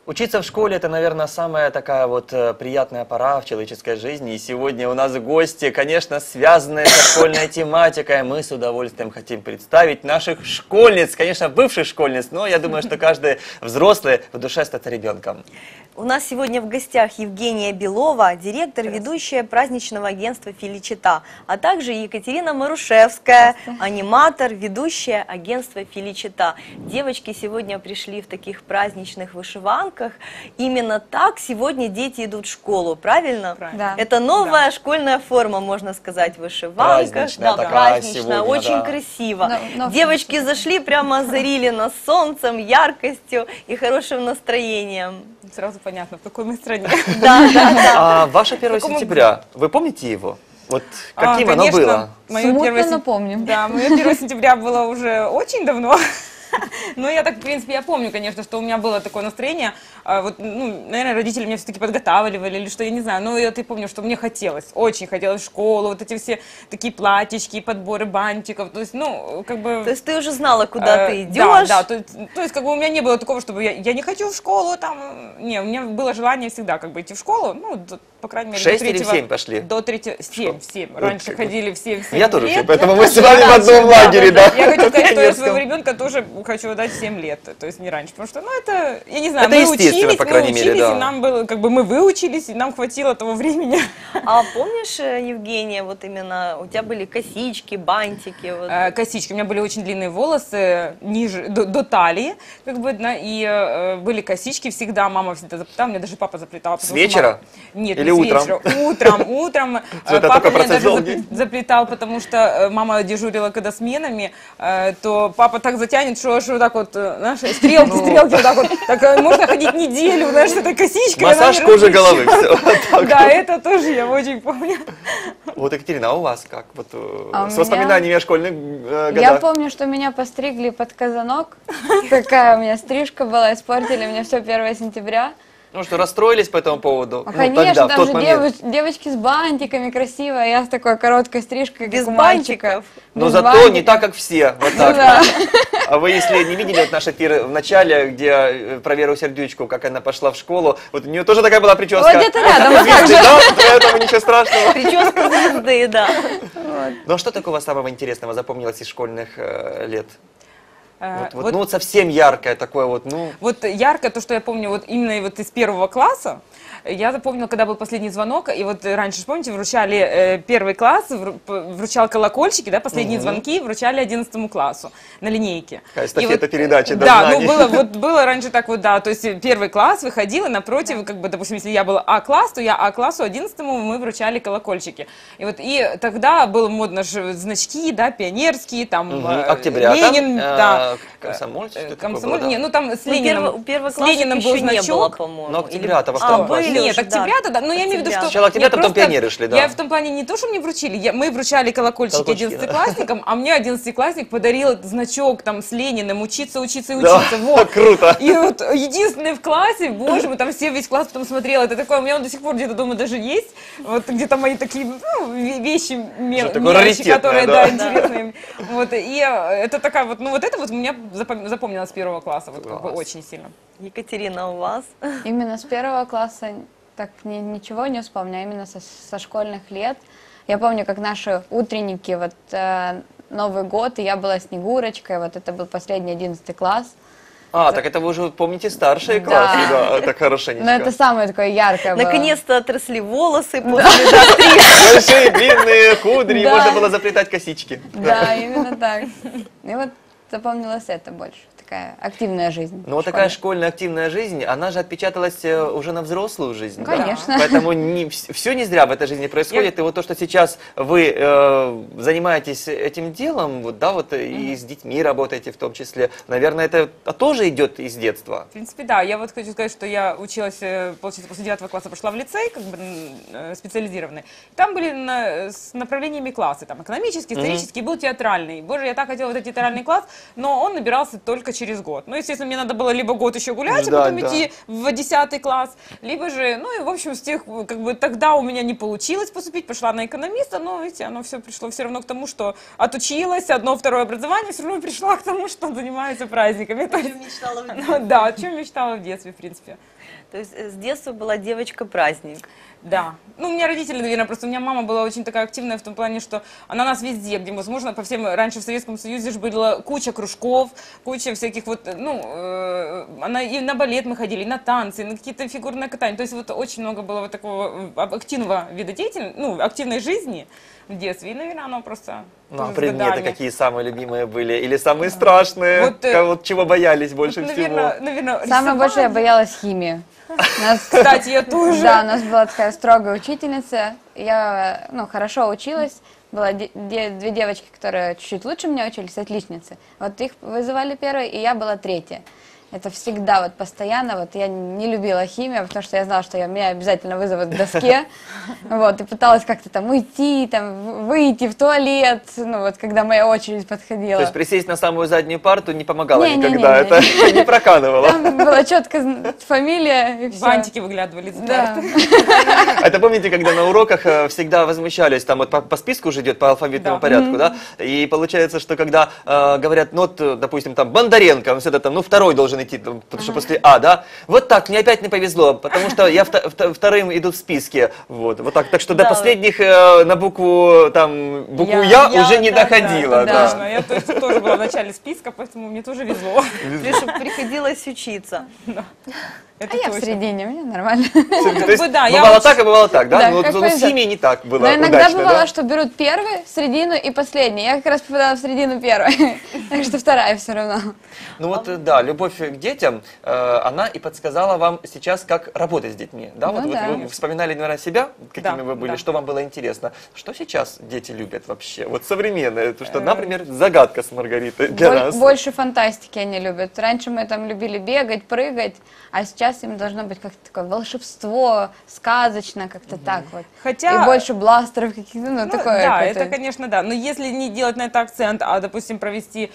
Учиться в школе – это, наверное, самая такая вот приятная пора в человеческой жизни. И сегодня у нас гости, конечно, связанные со школьной тематикой. Мы с удовольствием хотим представить наших школьниц, конечно, бывших школьниц, но я думаю, что каждый взрослый в душе остается ребенком. У нас сегодня в гостях Евгения Белова, директор, ведущая праздничного агентства «Феличита», а также Екатерина Марушевская, аниматор, ведущая агентства «Феличита». Девочки сегодня пришли в таких праздничных вышиванках. Именно так сегодня дети идут в школу, правильно? Да. Это новая школьная форма, можно сказать, вышиванка. Праздничная такая праздничная, сегодня, очень да. красиво. Но Девочки зашли, прямо озарили нас солнцем, яркостью и хорошим настроением. сразу понятно, в какой мы стране. Да, да, да. А ваше 1 сентября, вы помните его? Вот каким оно конечно, было? Мое напомним. Да, мое 1 сентября было уже очень давно. Ну, я так, в принципе, я помню, конечно, что у меня было такое настроение. Вот, ну, наверное, родители меня все-таки подготавливали или что, я не знаю. Но я помню, что мне хотелось, очень хотелось в школу. Вот эти все такие платьички, подборы бантиков. То есть, ну, как бы... То есть ты уже знала, куда ты идешь? Да, то есть, как бы у меня не было такого, чтобы я не хочу в школу, там... Не, у меня было желание всегда как бы идти в школу, ну, по крайней мере, 6 или в 7 пошли? До 3, 7. Раньше ходили все 7 Я тоже лет. все, поэтому мы с вами в одном лагере, да? Я хочу сказать, что я своего ребенка тоже хочу дать 7 лет, то есть не раньше, потому что, ну, это, я не знаю, Это естественно, по крайней мере, да. и нам было, как бы мы выучились, и нам хватило того времени. А помнишь, Евгения, вот именно у тебя были косички, бантики? Вот. Косички, у меня были очень длинные волосы, ниже, до талии, как бы, да, и были косички всегда, мама всегда заплетала, мне даже папа заплетал. С вечера? Нет, или не с утром? вечера. Утром. Это Папа только меня процесс даже долгий. заплетал, потому что мама дежурила когда сменами, то папа так затянет, что аж вот так вот, знаешь, стрелки, вот так вот, так можно ходить неделю, знаешь, с этой косичкой. Массаж кожи головы. Все. Да, это тоже я очень помню. Вот, Екатерина, а у вас как? Вот, А у с меня- воспоминаниями о школьных Я годах. помню, что меня постригли под казанок. Такая у меня стрижка была, испортили мне все 1 сентября. Ну что, расстроились по этому поводу? Ну, Конечно, тогда, в там тот же момент. девочки с бантиками красивые, а я с такой короткой стрижкой, Без как у мальчика. бантиков. Но Без зато бантиков. не так, как все. Вот так. Да. А вы, если не видели вот наш эфир в начале, где про Веру Сердючку, как она пошла в школу, вот у нее тоже такая была прическа. Вот где-то рядом, вот так Звезды, да? Поэтому ничего страшного. Прическа звезды, да. Ну а что такого самого интересного запомнилось из школьных лет? Вот, Вот ну вот совсем яркое такое вот, ну... Вот ярко то, что я помню вот именно вот из 1 класса, я запомнила, когда был последний звонок, и вот раньше, помните, вручали 1 класс, вручал колокольчики, да, последние звонки вручали 11 классу на линейке. Такая И эстафета вот, передачи до да, знаний. ну было раньше так вот, да, то есть 1 класс выходил, и напротив, как бы, допустим, если я была А-класс, то я А-классу 11-му мы вручали колокольчики. И вот, и тогда было модно же значки, да, пионерские, там, Октября, Ленин, да. Комсомольский, Комсомоль, не, ну там с Лениным, У первого с Лениным был еще не было, значок. по-моему. Но октября-то во А, втором были классе. Нет, уже, да. октября-то, да, но я имею в виду, что... Сначала октября, нет, потом просто пионеры шли, да. Я в том плане не то, что мне вручили, мы вручали колокольчики Колокольчики, 11-классникам, а мне 11-классник подарил значок там с Лениным, учиться и Да, учиться, вот. круто. И вот единственный в классе, боже мой, там все, весь класс потом смотрел, это такое, у меня он до сих пор где-то дома даже есть, вот где-то мои такие, ну, вещи, такое мелочи, раритетное, которые, да. да, интересные. Вот, и это такая вот, ну вот это вот у меня запомнилось с 1 класса, вот как бы Класс. очень сильно. Екатерина, у вас? Именно с 1 класса так ничего не вспомню, а именно со школьных лет. Я помню, как наши утренники, вот Новый год, и я была Снегурочкой, вот это был последний 11 класс. А, так это вы уже помните старшие Да. классы, да, это хорошенечко. Но это самое такое яркое было. Наконец-то отросли волосы после Большие длинные кудри, Да. можно было заплетать косички. Да, именно так. И вот запомнилось это больше. Такая активная жизнь. Но вот такая школьная активная жизнь, она же отпечаталась уже на взрослую жизнь. Ну, да? конечно. Поэтому все не зря в этой жизни происходит. И вот то, что сейчас вы занимаетесь этим делом, вот, да, вот и с детьми работаете в том числе, наверное, это тоже идет из детства. В принципе, да. Я вот хочу сказать, что я училась, получается, после 9 класса пошла в лицей, как бы специализированный. Там были с направлениями классы, там экономический, исторический, был театральный. Боже, я так хотела в этот театральный класс, но он набирался только через год. Ну, естественно, мне надо было либо год еще гулять, Ждать, а потом да. идти в 10 класс, либо же, ну, и, в общем, с тех, как бы, тогда у меня не получилось поступить, пошла на экономиста, но, видите, оно все пришло все равно к тому, что отучилась, одно, второе образование, все равно пришла к тому, что занимается праздниками. То есть, Мечтала в ну, да, о чем мечтала в детстве, в принципе. То есть с детства была девочка-праздник. Да. Ну, у меня родители, наверное, просто у меня мама была очень такая активная в том плане, что она нас везде, где возможно, по всем, раньше в Советском Союзе же была куча кружков, куча всяких вот, ну, она и на балет мы ходили, и на танцы, и на какие-то фигурные катания. То есть вот очень много было вот такого активного вида деятельности, ну, активной жизни в детстве. И, наверное, оно просто Ну, а тоже с предметы годами. какие самые любимые были? Или самые страшные? Вот, Кого, чего боялись больше Вот, всего? наверное, Самое больше я боялась химии. Кстати, я тоже. Да, у нас была такая строгая учительница. Я, ну, хорошо училась. Было две девочки, которые чуть-чуть лучше меня учились, отличницы. Вот их вызывали первой, и я была третья. Это всегда, вот постоянно, вот я не любила химию, потому что я знала, что меня обязательно вызовут к доске, вот, и пыталась как-то там уйти, там, выйти в туалет, ну, вот, когда моя очередь подходила. То есть присесть на самую заднюю парту не помогало Не-не-не-не. никогда, это не проканывало. Там была четко фамилия, и все. Бантики выглядывали из Да. парты. Это помните, когда на уроках всегда возмущались, там вот по списку уже идет, по алфавитному Да. порядку, да? И получается, что когда говорят, ну, вот, допустим, там, Бондаренко, он всегда там, ну, второй должен идти, там, потому что после А, да? Вот так, мне опять не повезло, потому что я вторым иду в списке, вот так. Так что до Да. последних на букву, там, букву Я уже не да, доходила, да. да. Точно, я тоже была в начале списка, поэтому мне тоже везло. Приходилось учиться. Это А я в точно. середине, мне нормально. То есть бы да, я бывало очень- так, и бывало так, да? Да, Ну, как вот с повезет. химией не так было Но иногда удачно, бывало, да? что берут первый, середину и последний. Я как раз попадала в середину первой. Так что вторая все равно. Ну вот, да, любовь к детям, она и подсказала вам сейчас, как работать с детьми. Да, Ну вот да. вы вспоминали, наверное, себя, какими Да, вы были, да. что вам было интересно. Что сейчас дети любят вообще? Вот современное, то, что, например, загадка с Маргаритой для нас. Больше фантастики они любят. Раньше мы там любили бегать, прыгать, а сейчас им должно быть как-то такое волшебство, сказочно, как-то так вот. Хотя- И больше бластеров каких-то, ну, Ну, такое. да, какое-то. это, конечно, да. Но если не делать на это акцент, а, допустим, провести,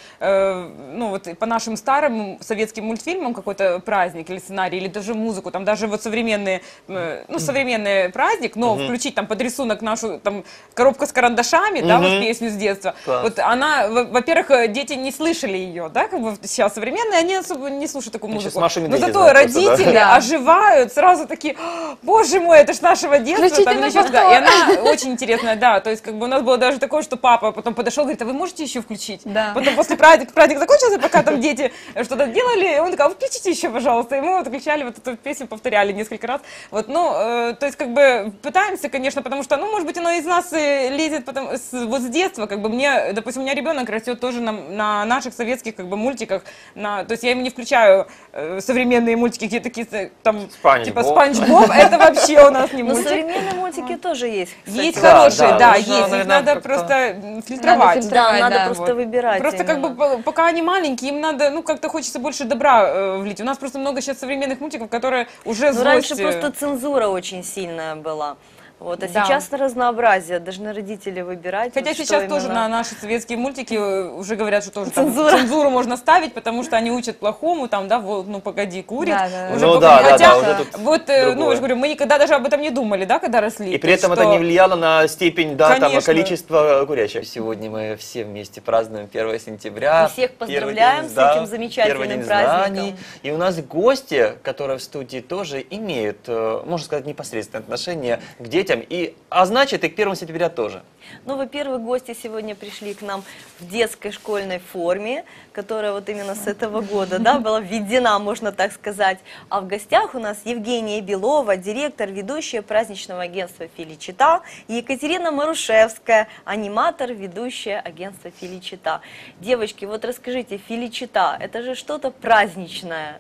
ну, вот по нашим старым советским мультфильмам какой-то праздник или сценарий, или даже музыку, там даже вот современный, ну, современный праздник, но включить там под рисунок нашу, там, коробку с карандашами, да, вот песню с детства. Класс. Вот она, во-первых, дети не слышали ее, да, как бы сейчас современные, они особо не слушают такую Они сейчас музыку. Машу и Но Медведя зато знают просто, да. родители Да. оживают, сразу такие: боже мой, это ж нашего детства. Включите там, на или что-то. повтор. И она очень интересная, да, то есть как бы у нас было даже такое, что папа потом подошел, говорит: а вы можете еще включить? Да. Потом после праздник закончился, пока там дети что-то делали, и он такой: а вы включите еще, пожалуйста. И мы вот включали вот эту песню, повторяли несколько раз. Вот, ну, то есть как бы пытаемся, конечно, потому что, ну, может быть, оно из нас и лезет вот с детства, как бы мне, допустим, у меня ребенок растет тоже на наших советских как бы мультиках, то есть я ему не включаю современные мультики, какие-то такие там, Спанч типа Боб. Спанч Боб, это вообще у нас не Но мультик. современные мультики тоже есть, кстати. Есть Да, хорошие, да, да, нужно, есть. Их наверное, надо как-то- просто фильтровать. Надо Да, Давай, надо да, просто вот. выбирать. Просто как именно. бы пока они маленькие, им надо, ну, как-то хочется больше добра влить. У нас просто много сейчас современных мультиков, которые уже Ну, раньше злость, просто цензура очень сильная была. Вот, а Да. сейчас разнообразие, должны родители выбирать. Хотя вот, что сейчас тоже именно. на наши советские мультики уже говорят, что тоже Цензура. там цензуру можно ставить, потому что они учат плохому, там, да, вот, ну погоди, курит. Да, да, да. Уже Ну пока- да, да, хотя, да, уже тут вот, ну, другое. я же говорю, мы никогда даже об этом не думали, да, когда росли. И при этом То это есть, не что- влияло на степень, да, там, Конечно. количество курящих. Сегодня мы все вместе празднуем 1 сентября. И всех первый поздравляем день, с да, этим замечательным первый день праздником. знаний. И у нас гости, которые в студии тоже имеют, можно сказать, непосредственное отношение к детям. А значит, и к 1 сентября тоже. Ну, во-первых, гости сегодня пришли к нам в детской школьной форме, которая вот именно с этого года, да, была введена, можно так сказать. А в гостях у нас Евгения Белова, директор, ведущая праздничного агентства «Феличита», и Екатерина Марушевская, аниматор, ведущая агентства «Феличита». Девочки, вот расскажите, «Феличита» — это же что-то праздничное.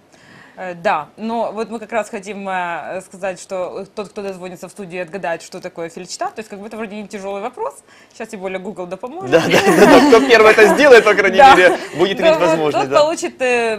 Да, но вот мы как раз хотим сказать, что тот, кто дозвонится в студию, отгадает, что такое феличита. То есть как бы это вроде не тяжелый вопрос. Сейчас тем более Google да поможет. Да. Кто первый это сделает, по крайней Да. мере, будет Да, иметь вот возможность. тот да. получит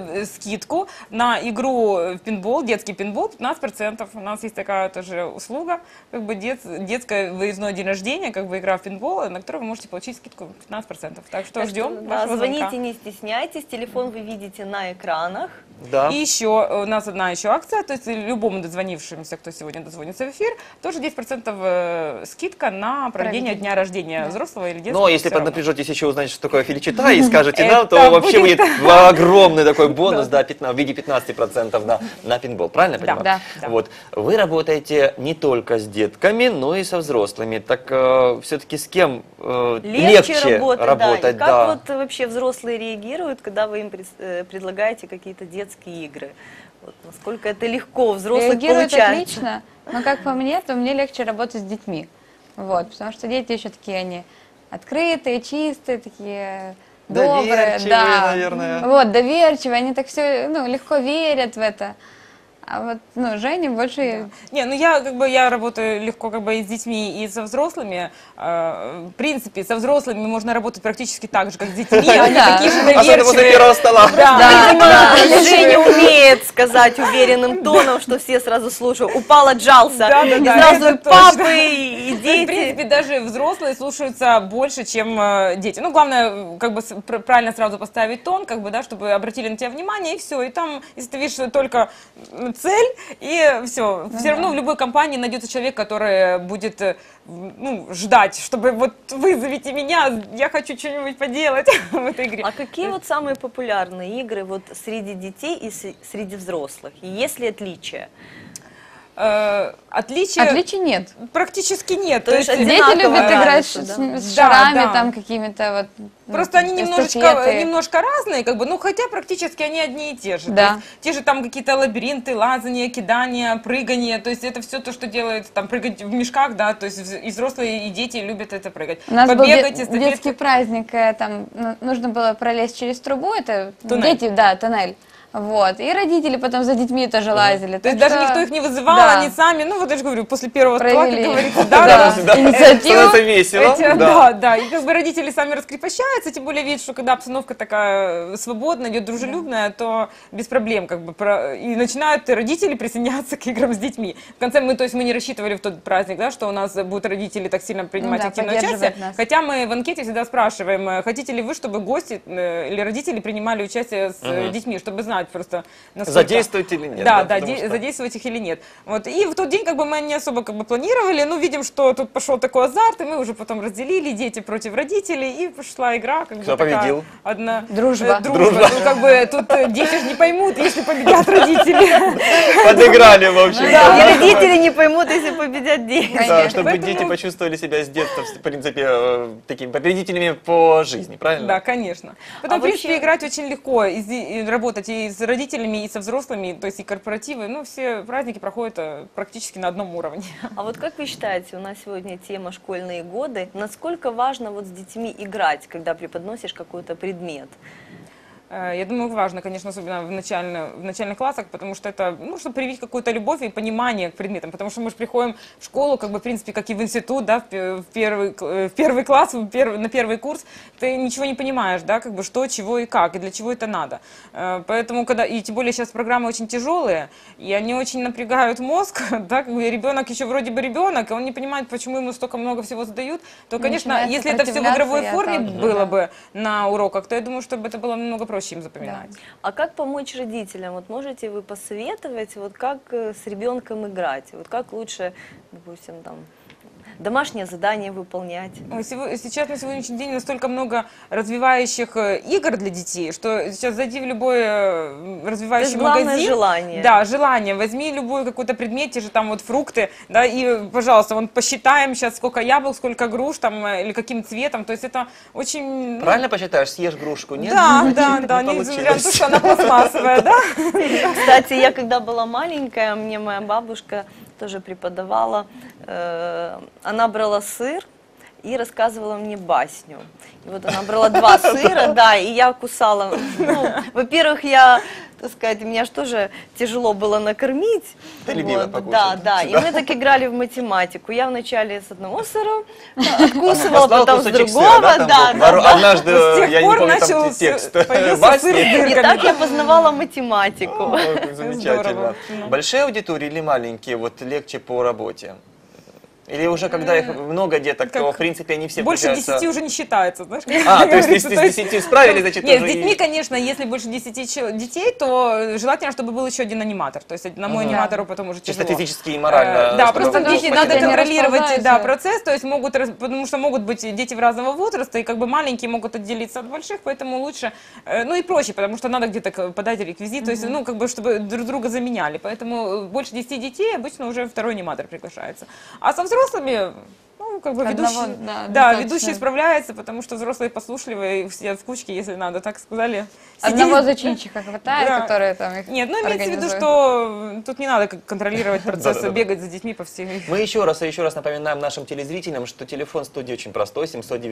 скидку на игру в пинбол, детский пинбол, 15%. У нас есть такая тоже услуга, как бы детское выездное день рождения, как бы игра в пинбол, на которую вы можете получить скидку 15%. Так что Так ждем что, да, вашего звонка. звоните, не стесняйтесь, телефон вы видите на экранах. Да. И еще у нас одна еще акция, то есть любому дозвонившемуся, кто сегодня дозвонится в эфир, тоже 10% скидка на проведение дня рождения взрослого или детского. Но если всё равно. поднапряжетесь еще узнать, что такое Феличита, и скажете да, Это то вообще будет- будет огромный такой бонус, да, в виде 15% на пинбол. Правильно я понимаю? Да. Вот. Вы работаете не только с детками, но и со взрослыми. Так все-таки с кем легче работать? да. И как вот вообще взрослые реагируют, когда вы им предлагаете какие-то детские игры? Вот, насколько это легко взрослых Реагирует получается? отлично, но как по мне, то мне легче работать с детьми. Вот, потому что дети еще такие, они открытые, чистые, такие добрые. Доверчивые, Да. наверное. Вот, доверчивые, они так все, легко верят в это. А вот, Женя больше... Не, я работаю легко и с детьми, и со взрослыми. В принципе, со взрослыми можно работать практически так же, как с детьми. Они Да. такие же Особенно возле доверчивые. первого стола. Видимо, Женя умеет сказать уверенным тоном, что все сразу слушают. Упал, отжался. Да, И да, сразу это и папы, точно. и В дети. принципе, даже взрослые слушаются больше, чем дети. Главное, правильно сразу поставить тон, чтобы обратили на тебя внимание, и все. И там, если ты видишь только цель, и все. Все равно в любой компании найдется человек, который будет ждать, чтобы вот вызовите меня, я хочу что-нибудь поделать в этой игре. А какие вот самые популярные игры вот среди детей и среди взрослых? И есть ли отличия? Отличий нет. Практически нет. То есть Дети одинаково любят играть нравится, с да? шарами, Да. там какими-то Просто они эстафеты. немножко разные, хотя практически они одни и те же. Да. То есть те же там какие-то лабиринты, лазания, кидания, прыгания, то есть это все то, что делают, там прыгать в мешках, да, то есть и взрослые, и дети любят это прыгать. У нас Побегать, был эстафетки. детский праздник, там нужно было пролезть через трубу, это Туннель. дети, да, тоннель. Вот. И родители потом за детьми тоже лазили. То есть Так даже что, никто их не вызывал, да, они сами, я же говорю, после первого стола, как провели говорится, да, да. инициативу. Становится весело. Да, и родители сами раскрепощаются, тем более видят, что когда обстановка такая свободная, идет дружелюбная, то без проблем и начинают родители присоединяться к играм с детьми. В конце мы не рассчитывали в тот праздник, да, что у нас будут родители так сильно принимать активное участие, поддерживать нас. хотя мы в анкете всегда спрашиваем, хотите ли вы, чтобы гости или родители принимали участие с детьми, чтобы знать просто, насколько... Задействовать или нет? Да, потому что- задействовать их или нет. Вот. И в тот день мы не особо планировали, видим, что тут пошел такой азарт, и мы уже потом разделили дети против родителей, и пошла игра. Кто победил? Одна... Дружба. Дружба. Тут дети же не поймут, если победят родители. Подыграли, в общем. И родители не поймут, если победят дети. Да, Конечно. чтобы Поэтому- дети почувствовали себя с детства, в принципе, такими победителями по жизни, правильно? Да, конечно. Потом, А в принципе, вообще- играть очень легко, и работать и с родителями, и со взрослыми, то есть и корпоративы, все праздники проходят практически на одном уровне. А вот как вы считаете, у нас сегодня тема школьные годы, насколько важно вот с детьми играть, когда преподносишь какой-то предмет? Я думаю, важно, конечно, особенно в начальных классах, потому что это, чтобы привить какую-то любовь и понимание к предметам, потому что мы же приходим в школу, в принципе, как и в институт, да, в первый класс, на первый курс, ты ничего не понимаешь, да, что, чего и как, и для чего это надо. Поэтому, и тем более сейчас программы очень тяжелые, и они очень напрягают мозг, да, ребенок еще вроде бы ребенок, и он не понимает, почему ему столько много всего задают, то, конечно, Начинает если это все в игровой сопротивляться и форме отталкивать. было бы на уроках, то я думаю, чтобы это было намного проще им запоминать. А как помочь родителям? Вот можете вы посоветовать, вот как с ребенком играть? Вот как лучше, допустим, там, домашнее задание выполнять? Ой, сейчас на сегодняшний день настолько много развивающих игр для детей, что сейчас зайди в любой развивающий То есть главное магазин. желание. Да, желание. Возьми любой какой-то предмет, те же там фрукты, да, и, пожалуйста, посчитаем сейчас, сколько яблок, сколько груш, там, или каким цветом. То есть это очень... Правильно посчитаешь, съешь грушку, нет? Да, Не несмотря на то, получилось. что она пластмассовая, да? Кстати, я когда была маленькая, мне моя бабушка тоже преподавала, она брала сыр и рассказывала мне басню. И вот она брала 2 сыра, да, и я кусала. Во-первых, так сказать, меня же тоже тяжело было накормить. Ты любила Вот, покушать. да, и мы так играли в математику. Я вначале с одного сыра откусывала, Послал потом с кусочек другого, сыра, там да, вот да, да. Однажды, С тех я не пор помню, там начал текст появился басни. сыр с И дырками. так я познавала математику. Ой, как замечательно. Здорово. Большие аудитории или маленькие, вот легче по работе? Или уже когда их много деток, то, в принципе, они все Больше включаются- 10 уже не считается, знаешь, как то есть говорится. если с 10 справились, значит, Нет, с уже и- детьми, конечно, если больше 10 детей, то желательно, чтобы был еще один аниматор. То есть одному аниматору потом уже Чисто тяжело. физически и морально. Да, чтобы просто был дети, хватило. надо не контролировать расползаются. процесс, то есть потому что могут быть дети в разного возраста, и как бы маленькие могут отделиться от больших, поэтому лучше, ну и проще, потому что надо где-то подать реквизит, то есть, ну, как бы, чтобы друг друга заменяли, поэтому больше 10 детей обычно уже второй аниматор приглашается. А со взрослыми, ну, как бы Одного, ведущий, да, да, достаточно. ведущий справляется, потому что взрослые послушливые и сидят в кучке, если надо, так сказали. Одного Сидеть- зачинщика хватает, Да. который там их Нет, ну имеется в виду, организует. что тут не надо контролировать процесс, Да-да-да. бегать за детьми по всей... Мы еще раз напоминаем нашим телезрителям, что телефон студии очень простой,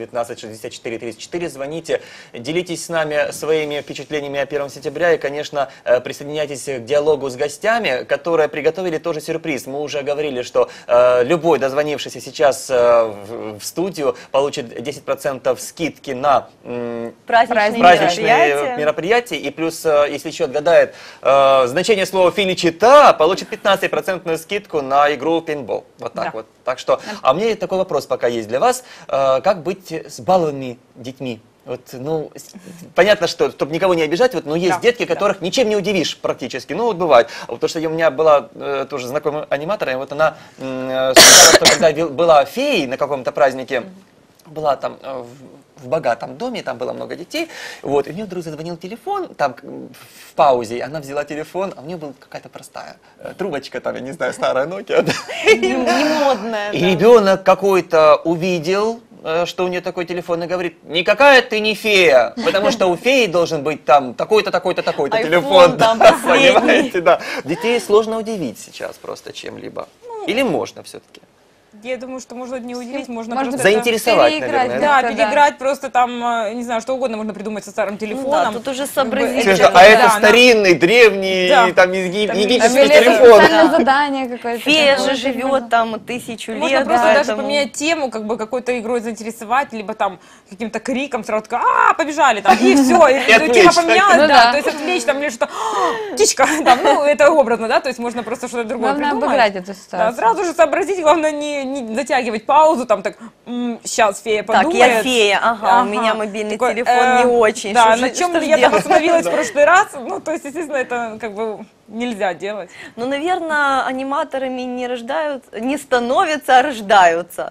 719-64-34. Звоните, делитесь с нами своими впечатлениями о 1 сентября и, конечно, присоединяйтесь к диалогу с гостями, которые приготовили тоже сюрприз. Мы уже говорили, что любой дозвонившийся сейчас в студию получит 10% скидки на Праздничные праздничные мероприятия. И плюс, если еще отгадает значение слова «филичита», получит 15% скидку на игру пейнтбол. Вот так Да. вот. Так что, а у меня такой вопрос пока есть для вас. Как быть с балованными детьми? Вот, ну, понятно, что, чтобы никого не обижать, вот, но есть Да, детки, которых ничем не удивишь практически. Ну, вот бывает. Вот, потому что у меня была тоже знакомая аниматор, и вот она сказала, что когда была феей на каком-то празднике, была там в богатом доме, там было много детей, вот, и у нее вдруг зазвонил телефон, там в паузе, и она взяла телефон, а у нее была какая-то простая трубочка, там, я не знаю, старая Nokia. Не модная. И ребенок какой-то увидел, что у нее такой телефон, и говорит: никакая ты не фея, потому что у феи должен быть там такой-то, такой-то, такой-то iPhone телефон. там Да, последний. понимаете, да. Детей сложно удивить сейчас просто чем-либо. Или можно все-таки? Я думаю, что можно не удивить, можно Можно просто... Заинтересовать, переиграть, наверное. Да, Да. переиграть просто там, не знаю, что угодно можно придумать со старым Ну да, телефоном. тут уже Как бы сообразить. это- Скажешь, а да, это она- старинный, древний, Да. там, Там египетский или телефон. Специальное задание какое-то. Фея такое. же живет там 1000 лет. Можно просто даже поэтому- поменять тему, как бы какой-то игрой заинтересовать, либо там каким-то криком сразу такая, побежали там, и все, и отвлечь. тема поменялась, Ну да, да. то есть отвлечь там или что, птичка, там, ну, это образно, да, то есть можно просто что-то другое Главное придумать. обыграть эту Да, ситуацию. сразу же сообразить, главное не затягивать паузу, там так, сейчас фея Так, подумает. я фея, ага, у меня мобильный Такой, телефон не очень. Да, что на же- чем что же я там делать? остановилась в прошлый раз, ну, то есть, естественно, это как бы нельзя делать. Ну, наверное, аниматорами не рождают, не становятся, а рождаются.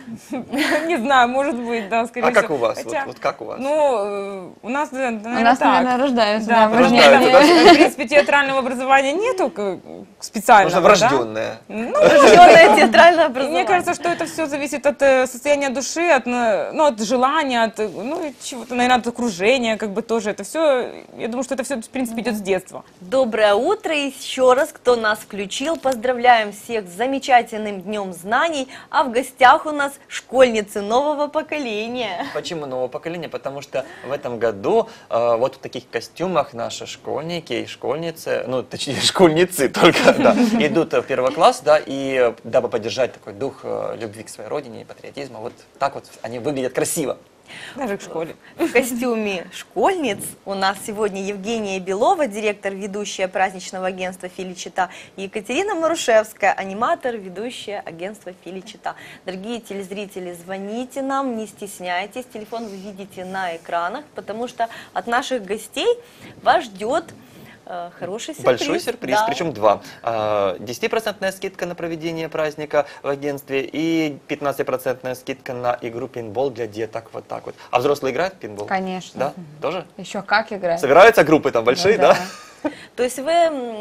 Не знаю, может быть, да, скорее А как всего. у вас? Хотя, Вот как у вас? Ну, у нас, наверное, У нас, так. наверное, рождаются. Да, мы же не- рождаются, да? в принципе, театрального образования нету специального, Нужно да? врожденное. Ну, Рожденное театральное и образование. мне кажется, что это все зависит от состояния души, от желания, от, ну, и чего-то, наверное, от окружения, как бы тоже. Это все, я думаю, что это все, в принципе, идет с детства. Доброе утро еще раз, кто нас включил. Поздравляем всех с замечательным Днем знаний. А в гостях у нас школьницы нового поколения. Почему нового поколения? Потому что в этом году вот в таких костюмах наши школьники и школьницы, ну, точнее, школьницы только, да, идут в первый класс, да, и дабы поддержать такой дух любви к своей родине и патриотизма, вот так вот они выглядят красиво. Даже в школе. В костюме школьниц у нас сегодня Евгения Белова, директор, ведущая праздничного агентства «Филичита», и Екатерина Марушевская, аниматор, ведущая агентства «Филичита». Дорогие телезрители, звоните нам, не стесняйтесь, телефон вы видите на экранах, потому что от наших гостей вас ждет хороший сюрприз. Большой сюрприз, Да. причем два. 10% скидка на проведение праздника в агентстве и 15% скидка на игру пейнтбол для деток. Вот так вот. А взрослые играют в пейнтбол? Конечно. Да? Тоже? Еще как играть. Собираются группы там большие, Ну да? То есть вы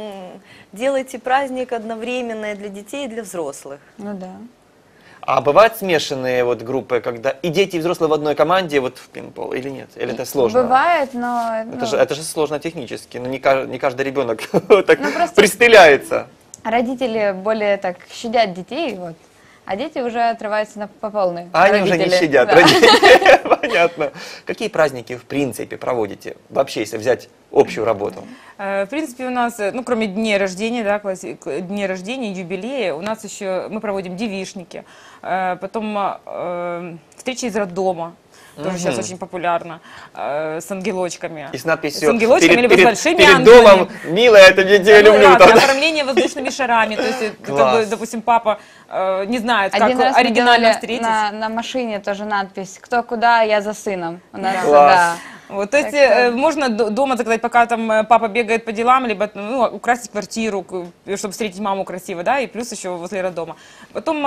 делаете праздник одновременно и для детей, и для взрослых. Ну да. А бывают смешанные вот группы, когда и дети, и взрослые в одной команде вот в пейнтбол или нет? Или это сложно? Бывает, но... Это же сложно технически. Ну, не каждый ребенок так Ну, просто- пристреляется. Родители более так щадят детей, вот, а дети уже отрываются по полной. А они уже не Родители, щадят, да. родители. Понятно. Какие праздники, в принципе, проводите? Вообще, если взять общую работу. В принципе, у нас, ну, кроме дней рождения, да, дней рождения, юбилея, у нас еще мы проводим девичники, потом встречи из роддома. тоже сейчас очень популярно, с ангелочками. И с надписью С ангелочками, либо с большими перед ангелами. домом, милая, это я тебя люблю. Разное там, да. оформление воздушными шарами, то есть, как Класс. бы, допустим, папа не знает, как Один раз мы оригинально делали встретить. на машине тоже надпись «Кто куда, я за сыном». У нас, Класс. да. Вот, то есть Так что- можно дома заказать, пока там папа бегает по делам, либо ну, украсить квартиру, чтобы встретить маму красиво, да, и плюс еще возле роддома. Потом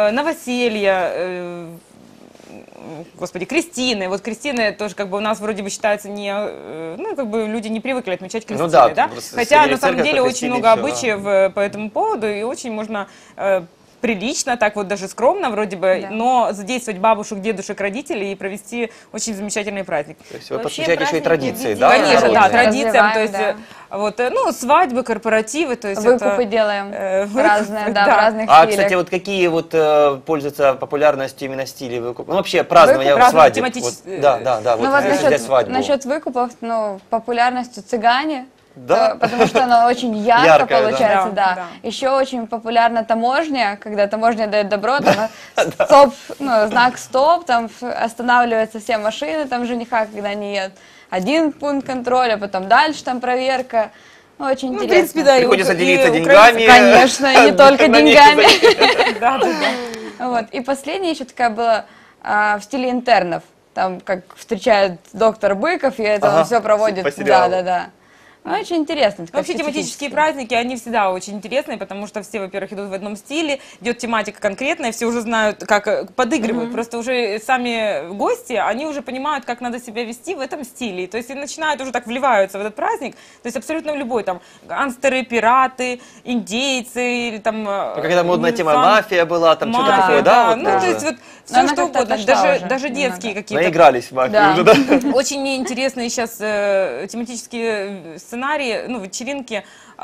новоселье, господи, крестины. Вот крестины тоже как бы у нас вроде бы считается не, ну как бы люди не привыкли отмечать крестины, да, да? просто Хотя сходили на в самом церковь, деле очень покрестили, много всё, да. обычаев по этому поводу, и очень можно прилично, так вот даже скромно вроде бы, Да. но задействовать бабушек, дедушек, родителей и провести очень замечательный праздник. То есть вы Вообще подключаете еще и праздники традиции, в да? виде- Конечно, да, народные? традициям, то есть, Развиваем, вот, ну, свадьбы, корпоративы, то есть Выкупы это, делаем выкупы, разные, да, да. в разных А, стилях. кстати, вот какие вот пользуются популярностью именно стили выкуп? Ну, вообще, празднование Выкуп, свадеб. тематические, Вот, да, вот, Ну вот если взять свадьбу. насчет выкупов, ну, популярностью цыгане, Да? потому что оно очень ярко Яркое, да. получается, Да, да. да. Еще очень популярна таможня, когда таможня дает добро, там стоп, ну, знак стоп, там останавливаются все машины, там жениха, когда они едут. Один пункт контроля, потом дальше там проверка. Очень Ну, в интересно. принципе, да, и Приходится и делиться украинцы- деньгами. Конечно, не только На месте деньгами. Да, да, да. Вот. И последняя еще такая была в стиле интернов. Там как встречает доктор Быков, и это Ага, он все проводит. по сериалу. Да. Очень интересно. такая Вообще тематические специфическая. праздники, они всегда очень интересные, потому что все, во-первых, идут в одном стиле, идет тематика конкретная, все уже знают, как подыгрывают. Просто уже сами гости, они уже понимают, как надо себя вести в этом стиле. То есть и начинают уже так вливаются в этот праздник. То есть абсолютно любой, там, гангстеры, пираты, индейцы, или там... Какая-то модная тема, фан- мафия была, там что-то мафия, такое, да? вот Ну, тоже? то есть вот Но все она что как-то угодно, отошла уже даже детские немного. какие-то. Наигрались в мафию Да. уже, да? Очень мне интересные сейчас тематические сценарии, ну, вечеринки,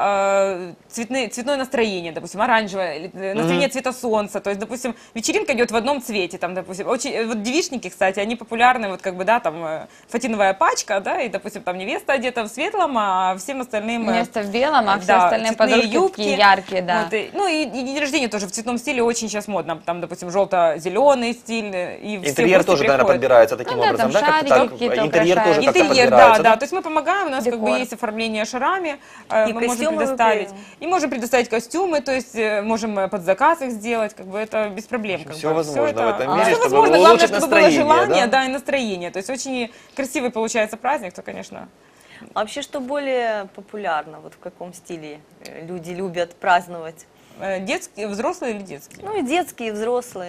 цветное настроение, допустим, оранжевое, или настроение цвета солнца, то есть, допустим, вечеринка идет в одном цвете, там, допустим, очень, вот девичники, кстати, они популярны, вот, как бы, да, там, фатиновая пачка, да, и, допустим, там, невеста одета в светлом, а всем остальным... Место в белом, а все да, остальные цветные подружки юбки. такие яркие, да. Вот, ну, и день рождения тоже в цветном стиле очень сейчас модно, там, допустим, желто-зеленый стиль, и все Интерьер гости тоже, наверное, приходят. подбирается таким Ну да, образом, там да? Как-то шарики так? какие-то Интерьер тоже украшают. как-то Интерьер, да, подбирается, да. То есть мы помогаем, у нас как бы Декор. есть оформление шарами, И мы можем костюмы предоставить. вы- И можем предоставить костюмы, то есть можем под заказ их сделать, как бы это без проблем. как Всё бы. возможно Всё в этом мире, всё чтобы возможно, главное, улучшить чтобы было настроение, желание, да? да, и настроение. То есть очень красивый получается праздник, то, конечно. А вообще, что более популярно, вот в каком стиле люди любят праздновать? Детские, взрослые или детские? Ну и детские, и взрослые.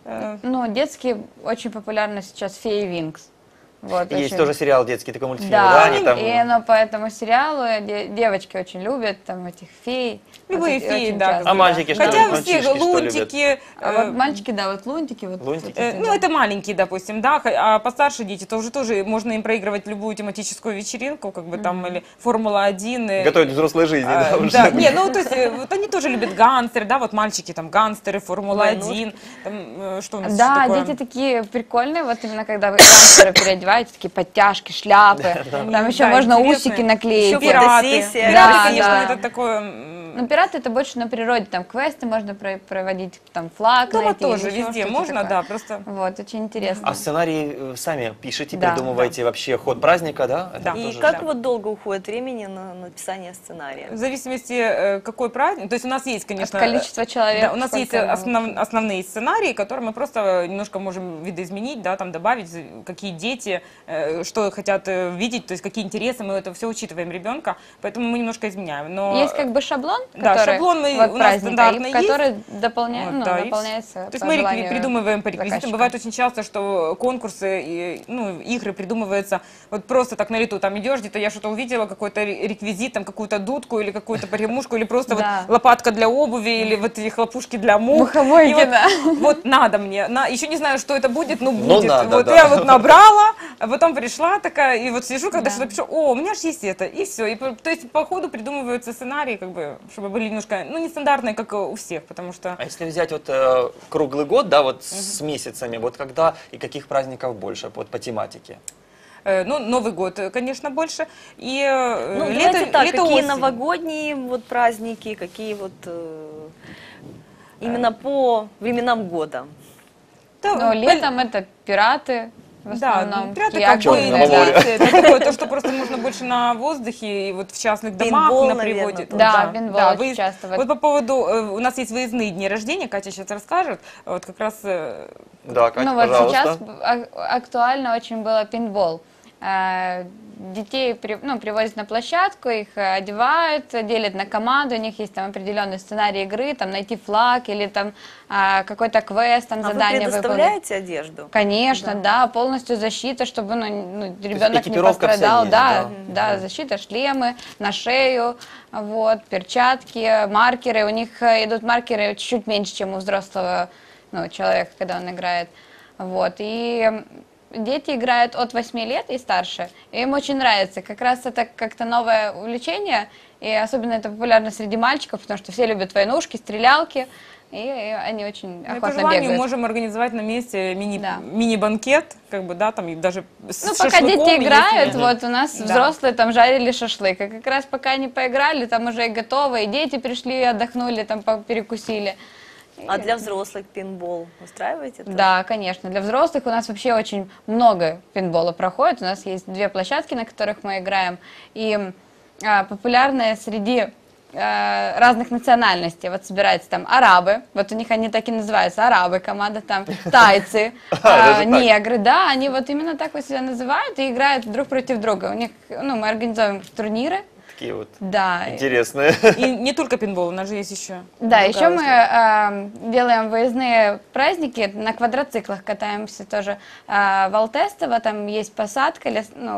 Ну, детские очень популярны сейчас феи Винкс. Вот, Есть очень- тоже сериал детский, такой мультфильм, Да, да? Они там... и оно по этому сериалу девочки очень любят там этих фей. Любые Вот, феи, очень да. часто, А мальчики что Хотя любят? все Мальчишки что лунтики, А вот мальчики, да, вот лунтики. Вот, Лунтики? ну, это маленькие, допустим, да, а постарше дети, то уже тоже можно им проигрывать любую тематическую вечеринку, как бы там, или Формула-1. Готовить к взрослой жизни, да, уже. Да, не, ну, то есть, вот они тоже любят гангстеры, да, вот мальчики, там, гангстеры, Формула-1, там, что у нас еще Да, такое? дети такие прикольные, вот именно когда вы гангстера переодеваете, такие подтяжки, шляпы, там еще Да, можно интересные. усики наклеить. Еще Пираты. фотосессия. Пираты, Да, конечно, да. это такое... Ну, пираты это больше на природе, там квесты можно проводить, там флаг Дома найти, тоже, или еще везде что-то можно, такое. да, просто... Вот, очень интересно. А сценарий сами пишете, Да. придумываете вообще ход праздника, да? Это Да. И тоже- как да. вот долго уходит времени на написание сценария? В зависимости, какой праздник, то есть у нас есть, конечно... От количества человек. Да, у нас есть сколько оно- основные сценарии, которые мы просто немножко можем видоизменить, да, там добавить, какие дети, что хотят видеть, то есть какие интересы, мы это все учитываем ребенка, поэтому мы немножко изменяем. Но Есть как бы шаблон, Да, который шаблон мы- вот у нас праздника, стандартный и который дополняет, вот, ну, да, и дополняется. То есть по мы желанию придумываем по реквизитам. заказчика. Бывает очень часто, что конкурсы, ну, игры придумываются вот просто так на лету. Там идешь, где-то я что-то увидела, какой-то реквизит, там какую-то дудку или какую-то погремушку, или просто вот Да. лопатка для обуви, или вот эти хлопушки для мух. Муховой И вот, да. вот надо мне. Еще не знаю, что это будет, но Ну, будет. надо, Вот да. я вот набрала, а потом пришла такая, и вот сижу, когда Да. что-то пишу, о, у меня же есть это, и все. То есть по ходу придумываются сценарии, как бы, чтобы были немножко, ну, нестандартные, как у всех, потому что... А если взять вот круглый год, да, вот с месяцами, вот когда и каких праздников больше, вот по тематике? Ну, Новый год, конечно, больше. И Ну, лето, давайте так, лето, какие осень. новогодние вот праздники, какие вот именно по временам года? Да, Ну, летом это пираты, в Да, основном. пряток, Якорь, ковбои, Черного моря. имитации. Это такое, то, что просто можно больше на воздухе и вот в частных домах, Пейнтбол, на наверное, природе. тоже. Да, пейнтбол очень выезд- часто. Вот по поводу, у нас есть выездные дни рождения, Катя сейчас расскажет, вот как раз Да, Катя, Ну вот пожалуйста. сейчас актуально очень было пейнтбол. Детей привозят на площадку, их одевают, делят на команду, у них есть там определенный сценарий игры, там найти флаг или там какой-то квест, там А вы задание выполнить. предоставляете одежду? Конечно, да, полностью защита, чтобы ребенок не экипировка вся пострадал. есть, Да, да? да, защита, шлемы на шею, вот, перчатки, маркеры. У них идут маркеры чуть-чуть меньше, чем у взрослого человека, когда он играет. Вот, и дети играют от 8 лет и старше, и им очень нравится. Как раз это как-то новое увлечение, и особенно это популярно среди мальчиков, потому что все любят войнушки, стрелялки, и они очень по охотно желанию бегают. можем организовать на месте Да. мини-банкет, как бы, да, там и даже с Ну, пока шашлыком, дети играют, если- вот у нас Да. взрослые там жарили шашлык, а как раз пока они поиграли, там уже и готово, и дети пришли, отдохнули, там перекусили. А для взрослых пейнтбол устраиваете? тоже? Да, конечно. Для взрослых у нас вообще очень много пейнтбола проходит. У нас есть 2 площадки, на которых мы играем. И популярные среди разных национальностей. Вот собираются там арабы, вот у них они так и называются, арабы, команда там, тайцы, Даже так? негры, да, они вот именно так вот себя называют и играют друг против друга. У них, мы организуем турниры, Такие вот да. интересные. И не только пейнтбол, у нас же есть еще. Да, другая еще услуга. мы делаем выездные праздники, на квадроциклах катаемся тоже в Алтестово, там есть посадка,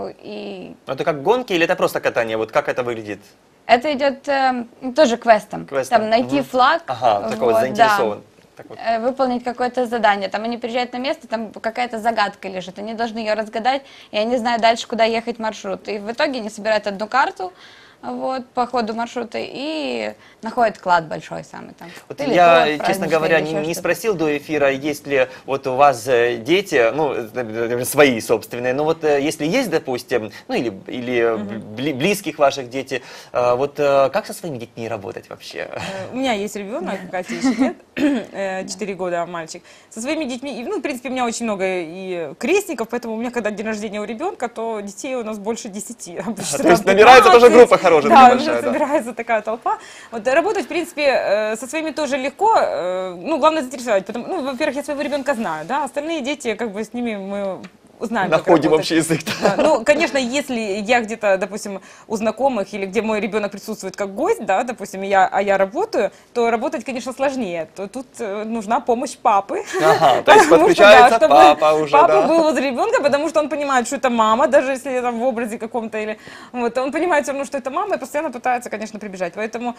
и Ну, это как гонки или это просто катание? Вот как это выглядит? это идет тоже квестом. Квестом, Там найти мгм. флаг, Ага, такой вот вот, заинтересован. Так вот. выполнить какое-то задание. Там они приезжают на место, там какая-то загадка лежит, они должны ее разгадать, и они знают дальше, куда ехать маршрут. И в итоге они собирают одну карту, вот, по ходу маршрута, и находят клад большой самый там. Вот Или я, торт честно праздничный, говоря, или еще не что-то. спросил до эфира, есть ли вот у вас дети, свои собственные, но вот если есть, допустим, или близких ваших дети, вот как со своими детьми работать вообще? У меня есть ребенок, Катя еще нет, 4 года мальчик. Со своими детьми, в принципе, у меня очень много и крестников, поэтому у меня, когда день рождения у ребенка, то детей у нас больше 10. То есть набирается тоже группа хорошая, Да, такая уже большая, да. собирается такая толпа. Вот работать, в принципе, со своими тоже легко, главное заинтересовать. Во-первых, я своего ребенка знаю, да, остальные дети, как бы с ними мы узнаем, как Находим работать. общий язык. Да, конечно, если я где-то, допустим, у знакомых или где мой ребенок присутствует как гость, да, допустим, я работаю, то работать, конечно, сложнее. То тут нужна помощь папы. Ага, то есть Потому что, подключается чтобы папа уже, Папа да. был возле ребенка, потому что он понимает, что это мама, даже если там в образе каком-то или вот, он понимает все равно, что это мама, и постоянно пытается, конечно, прибежать. Поэтому,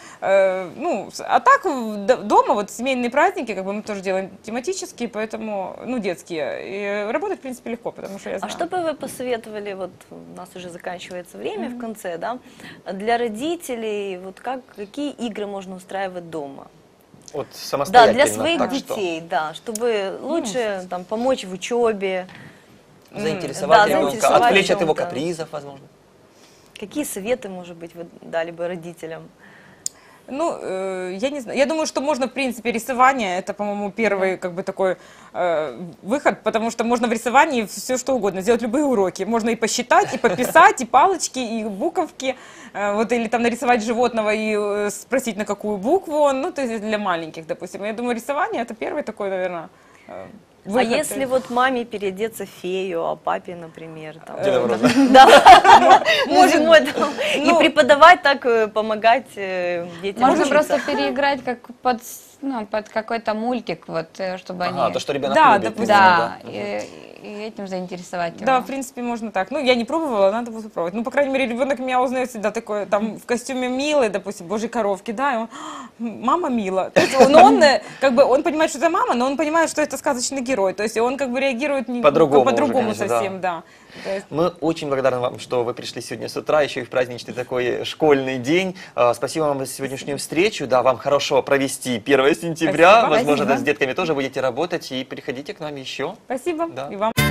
а так дома вот семейные праздники, как бы мы тоже делаем тематические, поэтому, детские. И работать, в принципе, легко, потому что я А знаю. что бы вы посоветовали, вот у нас уже заканчивается время в конце, да, для родителей, вот какие игры можно устраивать дома? Вот Да, самостоятельно. для своих так что детей, да, чтобы лучше там помочь в учебе. заинтересовать Да, ребенка, заинтересовать отвлечь от его ребенка. капризов, возможно. Какие советы, может быть, вы дали бы родителям? Я не знаю. Я думаю, что можно, в принципе, рисование, это, по-моему, первый, как бы, такой выход, потому что можно в рисовании все что угодно, сделать любые уроки. Можно и посчитать, и пописать, и палочки, и буковки, вот, или там нарисовать животного и спросить, на какую букву он, то есть для маленьких, допустим. Я думаю, рисование это первый такой, наверное, выход. А если вот маме переодеться в фею, а папе, например, там, Деда Мороза. да, зимой там, и ну, преподавать так, помогать детям Можно учиться. просто переиграть как под какой-то мультик, вот, чтобы Ага, они... то, что ребенок Да, любит. допустим, Да, видимо, и этим заинтересовать его. Да, в принципе, можно так. Я не пробовала, надо будет попробовать. По крайней мере, ребенок меня узнает всегда такой, там, в костюме Милы, допустим, божьей коровки, да, и он, мама Мила. То есть он понимает, что это мама, но он понимает, что это сказочный герой. То есть он как бы реагирует По-другому уже, по-другому конечно, совсем, да. То есть- Мы очень благодарны вам, что вы пришли сегодня с утра, еще и в праздничный такой школьный день. Спасибо вам за сегодняшнюю встречу. Да, вам хорошо провести 1 сентября. Спасибо. Возможно, Спасибо. с детками тоже будете работать. И приходите к нам еще. Спасибо. Да. И вам.